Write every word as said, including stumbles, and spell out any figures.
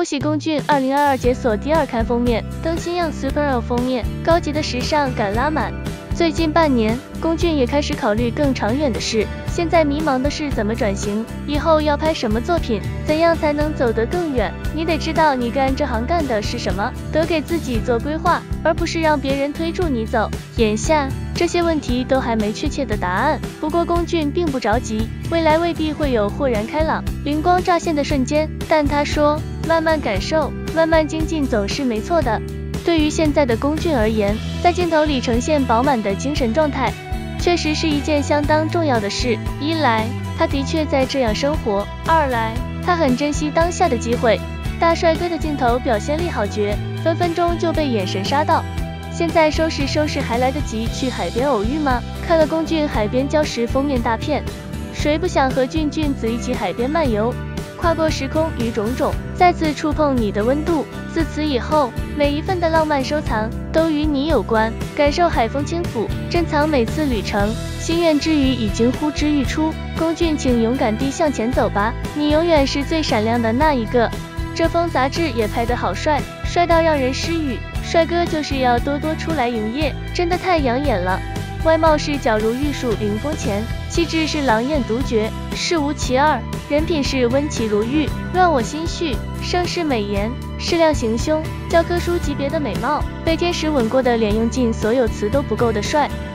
喜龚俊二零二二解锁第二刊封面，登新样 Super L 封面，高级的时尚感拉满。最近半年，龚俊也开始考虑更长远的事。现在迷茫的是怎么转型，以后要拍什么作品，怎样才能走得更远？你得知道你干这行干的是什么，得给自己做规划，而不是让别人推住你走。眼下这些问题都还没确切的答案，不过龚俊并不着急，未来未必会有豁然开朗、灵光乍现的瞬间，但他说，慢慢感受，慢慢精进总是没错的。对于现在的龚俊而言，在镜头里呈现饱满的精神状态，确实是一件相当重要的事。一来，他的确在这样生活；二来，他很珍惜当下的机会。大帅哥的镜头表现力好绝，分分钟就被眼神杀到。现在收拾收拾还来得及去海边偶遇吗？看了龚俊海边礁石封面大片，谁不想和俊俊子一起海边漫游，跨过时空与种种，再次触碰你的温度。自此以后，每一份的浪漫收藏都与你有关，感受海风轻抚，珍藏每次旅程。心愿之语已经呼之欲出，龚俊，请勇敢地向前走吧，你永远是最闪亮的那一个。这封杂志也拍得好帅，帅到让人失语。帅哥就是要多多出来营业，真的太养眼了。外貌是皎如玉树临风前，气质是狼艳独绝，事无其二。人品是温其如玉，乱我心绪，盛世美颜，适量行凶，教科书级别的美貌，被天使吻过的脸，用尽所有词都不够的帅。